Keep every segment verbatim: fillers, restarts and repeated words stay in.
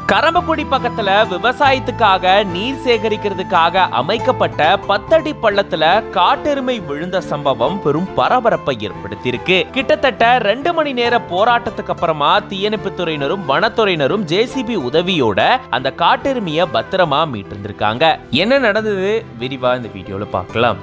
கரம்பக்குடி பக்கத்துல விவசாயத்துக்காக நீர் சேகரிக்கிறதுக்காக அமைக்கப்பட்ட பத்தடி பள்ளத்துல காட்டெருமை விழுந்த சம்பவம் பெரும் பரபரப்பை ஏற்படுத்தியிருக்கு. கிட்டத்தட்ட ரெண்டு மணி நேர போராட்டத்துக்கு அப்புறமா தீயணைப்புத்துறையினரும் வனத்துறையினரும் ஜேசிபி உதவியோட அந்த காட்டெருமையை பத்திரமா மீட்டிருந்திருக்காங்க. என்ன நடந்தது விரிவா இந்த வீடியோல பார்க்கலாம்.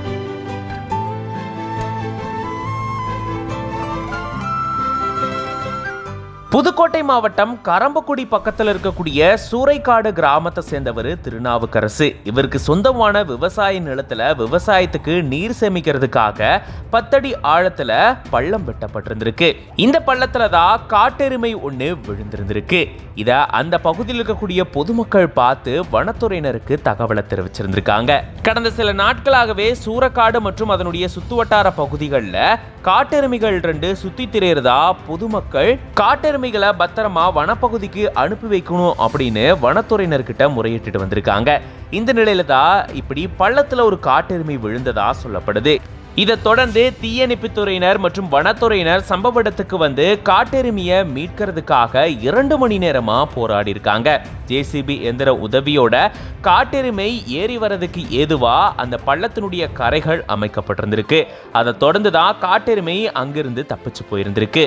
புதுக்கோட்டை மாவட்டம் கரம்பக்குடி பக்கத்தில் இருக்கக்கூடிய சூறைக்காடு கிராமத்தை சேர்ந்தவர் திருநாவுக்கரசு. இவருக்கு சொந்தமான விவசாய நிலத்துல விவசாயத்துக்கு நீர் சேமிக்கிறதுக்காக பத்தடி ஆழத்துல பள்ளம் வெட்டப்பட்டிருந்திருக்கு. இந்த பள்ளத்துல தான் காட்டெருமை ஒண்ணு விழுந்திருந்திருக்கு. இத அந்த பகுதியில் இருக்கக்கூடிய பொதுமக்கள் பார்த்து வனத்துறையினருக்கு தகவலை தெரிவிச்சிருந்திருக்காங்க. கடந்த சில நாட்களாகவே சூறைக்காடு மற்றும் அதனுடைய சுத்துவட்டார பகுதிகளில் காட்டெருமைகள் ரெண்டு சுத்தி திரையிறதா பொதுமக்கள் காட்டெருமைகளை பத்திரமா வனப்பகுதிக்கு அனுப்பி வைக்கணும் அப்படின்னு வனத்துறையினர்கிட்ட முறையிட்டு வந்திருக்காங்க. இந்த நிலையில தான் இப்படி பள்ளத்துல ஒரு காட்டெருமை விழுந்ததா சொல்லப்படுது. இதை தொடர்ந்து தீயணைப்புத்துறையினர் மற்றும் வனத்துறையினர் சம்பவ இடத்துக்கு வந்து காட்டெருமையை மீட்கிறதுக்காக இரண்டு மணி நேரமா போராடி இருக்காங்க. ஜேசிபி எந்திர உதவியோட காட்டெருமை ஏறி வரதுக்கு ஏதுவா அந்த பள்ளத்தினுடைய கரைகள் அமைக்கப்பட்டிருந்திருக்கு. அதை தொடர்ந்து தான் காட்டெருமை அங்கிருந்து தப்பிச்சு போயிருந்திருக்கு.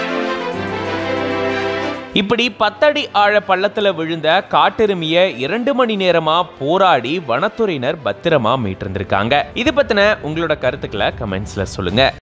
இப்படி பத்தடி ஆழ பள்ளத்துல விழுந்த காட்டெருமைய இரண்டு மணி நேரமா போராடி வனத்துறையினர் பத்திரமா மீட்டிருந்திருக்காங்க. இது பத்தின உங்களோட கருத்துக்களை கமெண்ட்ஸ்ல சொல்லுங்க.